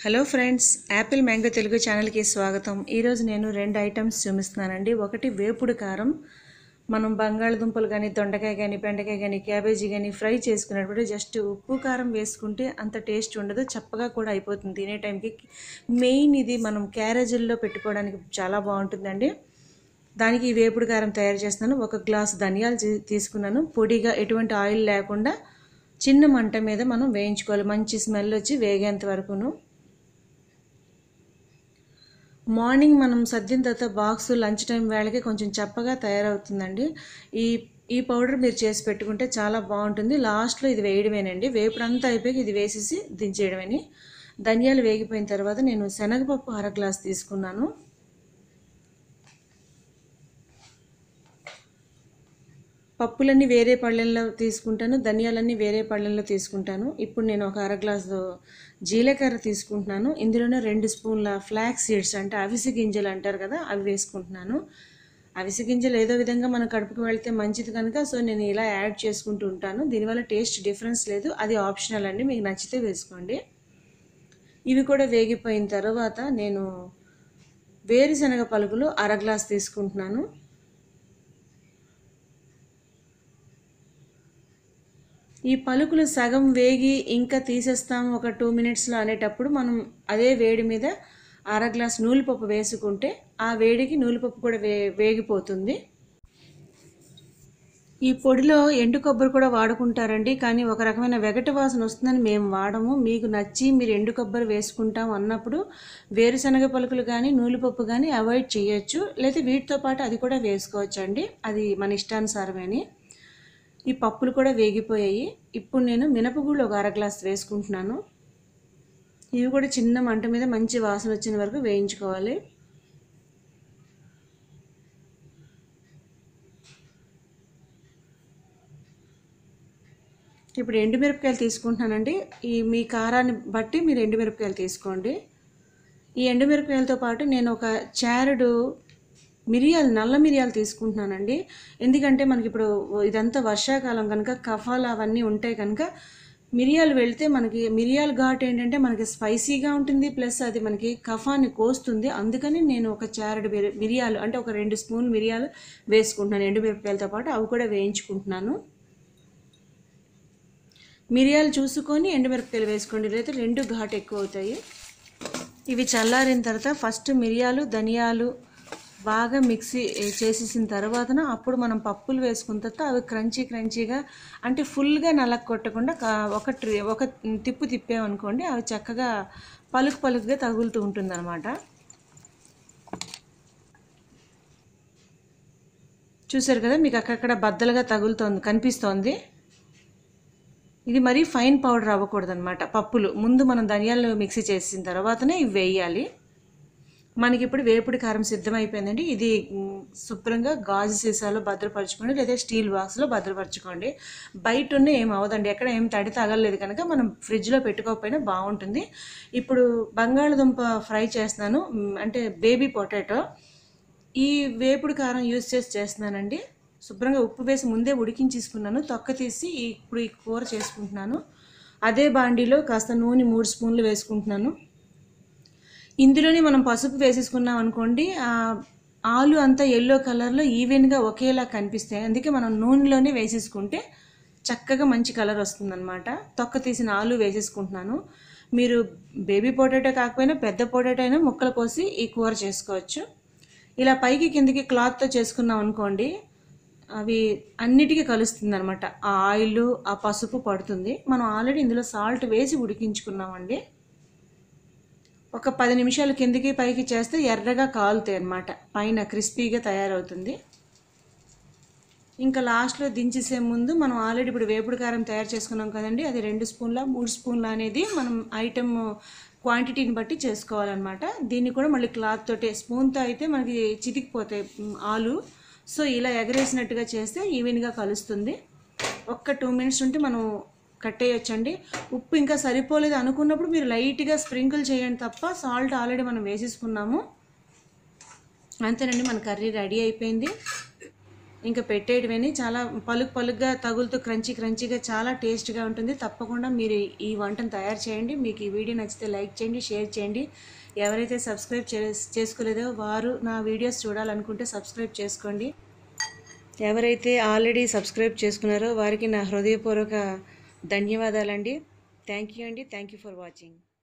Hello friends, apple mango Telugu ఛానల్కి స్వాగతం. ఈరోజు నేను 2 ఐటమ్స్ చూపిస్తున్నానండి. ఒకటి వేపుడు కారం. మనం బంగాళదుంపలు కానీ, దొండకాయ కానీ, బెండకాయ కానీ, క్యాబేజీ కానీ ఫ్రై చేసుకునేటప్పుడు జస్ట్ ఉప్పు కారం వేసుకుంటే అంత టేస్ట్ ఉండదు, చప్పగా కూడా అయిపోతుంది తినే టైంకి. మెయిన్ ఇది మనం క్యారేజీల్లో పెట్టుకోవడానికి చాలా బాగుంటుందండి. దానికి ఈ వేపుడు కారం తయారు చేస్తున్నాను. 1 గ్లాసు ధనియాలు తీసుకున్నాను. పొడిగా ఎటువంటి ఆయిల్ లేకుండా చిన్న మంట మీద మనం వేయించుకోవాలి, మంచి స్మెల్ వచ్చి వేగేంత వరకును. మార్నింగ్ మనం సర్దిన తర్వాత బాక్స్ లంచ్ టైం వేళకి కొంచెం చప్పగా తయారవుతుందండి. ఈ పౌడర్ మీరు చేసి పెట్టుకుంటే చాలా బాగుంటుంది. లాస్ట్లో ఇది వేయడమేనండి. వేపుడంతా అయిపోయి ఇది వేసేసి దించేయడమని. ధనియాలు వేగిపోయిన తర్వాత నేను శనగపప్పు 1/2 గ్లాస్ తీసుకున్నాను. పప్పులన్నీ వేరే పళ్ళెంలో తీసుకుంటాను, ధనియాలన్నీ వేరే పళ్ళెంలో తీసుకుంటాను. ఇప్పుడు నేను ఒక 1/2 గ్లాసు జీలకర్ర తీసుకుంటున్నాను. ఇందులోనే 2 స్పూన్ల ఫ్లాక్స్ సీడ్స్ అంటే అవిసె గింజలు అంటారు కదా, అవి వేసుకుంటున్నాను. అవిసె గింజలు ఏదో విధంగా మన కడుపుకి వెళ్తే మంచిది కనుక సో నేను ఇలా యాడ్ చేసుకుంటూ ఉంటాను. దీనివల్ల టేస్ట్ డిఫరెన్స్ లేదు, అది ఆప్షనల్ అండి, మీకు నచ్చితే వేసుకోండి. ఇవి కూడా వేగిపోయిన తర్వాత నేను వేరుశనగ పలుకులు 1/2 గ్లాస్ తీసుకుంటున్నాను. ఈ పలుకులు సగం వేగి ఇంకా తీసేస్తాము ఒక 2 మినిట్స్లో అనేటప్పుడు మనం అదే వేడి మీద 1/2 గ్లాస్ నూలుపప్పు వేసుకుంటే ఆ వేడికి నూలుపప్పు కూడా వేగిపోతుంది. ఈ పొడిలో ఎండు కొబ్బరి కూడా వాడుకుంటారండి, కానీ ఒక రకమైన వెగటి వాసన వస్తుందని మేము వాడము. మీకు నచ్చి మీరు ఎండు కొబ్బరి వేసుకుంటాం అన్నప్పుడు వేరుశనగ పలుకులు కానీ నూలుపప్పు కానీ అవాయిడ్ చేయొచ్చు, లేదా వీటితో పాటు అది కూడా వేసుకోవచ్చు అండి, అది మన ఇష్టానుసారమేని. ఈ పప్పులు కూడా వేగిపోయాయి. ఇప్పుడు నేను మినపగుళ్ళు ఒక 1/2 గ్లాస్ వేసుకుంటున్నాను. ఇవి కూడా చిన్న మంట మీద మంచి వాసన వచ్చిన వరకు వేయించుకోవాలి. ఇప్పుడు ఎండుమిరపకాయలు తీసుకుంటున్నానండి. మీ కారాన్ని బట్టి మీరు ఎండుమిరపకాయలు తీసుకోండి. ఈ ఎండుమిరపకాయలతో పాటు నేను ఒక చారెడు నల్ల మిరియాలు తీసుకుంటున్నానండి. ఎందుకంటే మనకి ఇప్పుడు ఇదంతా వర్షాకాలం కనుక కఫాలు అవన్నీ ఉంటాయి కనుక మిరియాలు వెళ్తే మనకి మిరియాల ఘాటు ఏంటంటే మనకి స్పైసీగా ఉంటుంది, ప్లస్ అది మనకి కఫాన్ని కోస్తుంది. అందుకని నేను ఒక చారెడు మిరియాలు అంటే ఒక 2 స్పూన్లు మిరియాలు వేసుకుంటున్నాను ఎండుమిరపకాయలతో పాటు. అవి కూడా వేయించుకుంటున్నాను. మిరియాలు చూసుకొని ఎండుమిరపకాయలు వేసుకోండి, లేదా 2 ఘాటు ఎక్కువ అవుతాయి. ఇవి చల్లారిన తర్వాత ఫస్ట్ మిరియాలు ధనియాలు బాగా మిక్సీ చేసేసిన తర్వాతన అప్పుడు మనం పప్పులు వేసుకున్న తర్వాత అవి క్రంచీగా అంటే ఫుల్గా నలక కొట్టకుండా ఒక తిప్పు తిప్పామనుకోండి, అవి చక్కగా పలుకుగా తగులుతూ ఉంటుంది అనమాట. చూసారు కదా, మీకు అక్కడక్కడ బద్దలుగా కనిపిస్తోంది. ఇది మరీ ఫైన్ పౌడర్ అవ్వకూడదు అనమాట. పప్పులు ముందు మనం ధనియాలు మిక్సీ చేసిన తర్వాతనే ఇవి వేయాలి. మనకి ఇప్పుడు వేపుడు కారం సిద్ధమైపోయిందండి. ఇది శుభ్రంగా గాజు సీసాలో భద్రపరచుకోండి, లేదా స్టీల్ బాక్స్లో భద్రపరచుకోండి. బయట ఉన్న ఏం అవ్వదండి, ఎక్కడ ఏం తడి తగలలేదు కనుక మనం ఫ్రిడ్జ్లో పెట్టుకోకపోయినా బాగుంటుంది. ఇప్పుడు బంగాళదుంప ఫ్రై చేస్తున్నాను, అంటే బేబీ పొటాటో. ఈ వేపుడు కారం యూజ్ చేస్తున్నానండి. శుభ్రంగా ఉప్పు వేసి ముందే ఉడికించేసుకున్నాను, తొక్క తీసి ఇప్పుడు ఈ కూర చేసుకుంటున్నాను. అదే బాండీలో కాస్త నూనె 3 స్పూన్లు వేసుకుంటున్నాను. ఇందులోనే మనం పసుపు వేసేసుకున్నాం అనుకోండి, ఆలు అంతా ఎల్లో కలర్లో ఈవెన్గా ఒకేలా కనిపిస్తాయి. అందుకే మనం నూనెలోనే వేసేసుకుంటే చక్కగా మంచి కలర్ వస్తుందన్నమాట. తొక్క తీసిన ఆలు వేసేసుకుంటున్నాను. మీరు బేబీ పొటాటో కాకపోయినా పెద్ద పొటాటో అయినా ముక్కలు కోసి ఈ కూర చేసుకోవచ్చు. ఇలా పైకి కిందకి క్లాత్తో చేసుకున్నాం అనుకోండి, అవి అన్నిటికీ కలుస్తుంది అనమాట. ఆ ఆయిల్ ఆ పసుపు పడుతుంది. మనం ఆల్రెడీ ఇందులో సాల్ట్ వేసి ఉడికించుకున్నామండి. ఒక 10 నిమిషాలు కిందకి పైకి చేస్తే ఎర్రగా కాలుతాయి అన్నమాట, పైన క్రిస్పీగా తయారవుతుంది. ఇంకా లాస్ట్లో దించేసే ముందు మనం ఆల్రెడీ ఇప్పుడు వేపుడు కారం తయారు చేసుకున్నాం కదండి, అది 2 స్పూన్ల 3 స్పూన్ల అనేది మనం ఐటమ్ క్వాంటిటీని బట్టి చేసుకోవాలన్నమాట. దీన్ని కూడా మళ్ళీ క్లాత్ తోటి, స్పూన్తో అయితే మనకి చితికిపోతాయి ఆలు. సో ఇలా ఎగరేసినట్టుగా చేస్తే ఈవెన్గా కలుస్తుంది. ఒక్క 2 మినిట్స్ ఉంటే మనం కట్టేయొచ్చండి. ఉప్పు ఇంకా సరిపోలేదు అనుకున్నప్పుడు మీరు లైట్గా స్ప్రింకిల్ చేయండి తప్ప, సాల్ట్ ఆల్రెడీ మనం వేసేసుకున్నాము. అంతేనండి, మన కర్రీ రెడీ అయిపోయింది. ఇంకా పెట్టేయడమేని. చాలా పలుగ్గా తగులుతూ క్రంచీగా చాలా టేస్ట్గా ఉంటుంది. తప్పకుండా మీరు ఈ వంటను తయారు చేయండి. మీకు ఈ వీడియో నచ్చితే లైక్ చేయండి, షేర్ చేయండి. ఎవరైతే సబ్స్క్రైబ్ చేసుకోలేదో వారు నా వీడియోస్ చూడాలనుకుంటే సబ్స్క్రైబ్ చేసుకోండి. ఎవరైతే ఆల్రెడీ సబ్స్క్రైబ్ చేసుకున్నారో వారికి నా హృదయపూర్వక ధన్యవాదాలండి. థ్యాంక్ యూ అండి. Thank you for watching.